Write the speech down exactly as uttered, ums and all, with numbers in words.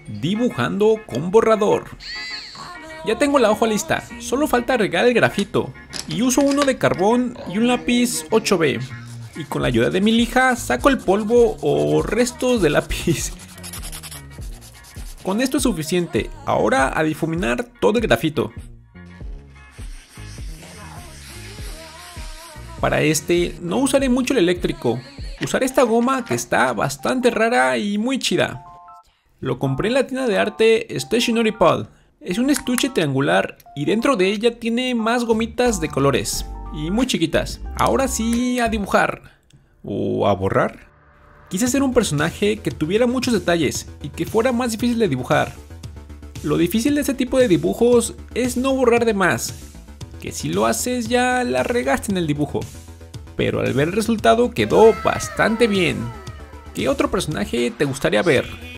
Dibujando con borrador. Ya tengo la hoja lista, solo falta agregar el grafito. Y uso uno de carbón y un lápiz ocho B. Y con la ayuda de mi lija saco el polvo o restos de lápiz. Con esto es suficiente, ahora a difuminar todo el grafito. Para este no usaré mucho el eléctrico, usaré esta goma que está bastante rara y muy chida. Lo compré en la tienda de arte Stationery Pal. Es un estuche triangular y dentro de ella tiene más gomitas de colores y muy chiquitas. Ahora sí a dibujar o a borrar. Quise hacer un personaje que tuviera muchos detalles y que fuera más difícil de dibujar. Lo difícil de este tipo de dibujos es no borrar de más, que si lo haces ya la regaste en el dibujo. Pero al ver el resultado quedó bastante bien. ¿Qué otro personaje te gustaría ver?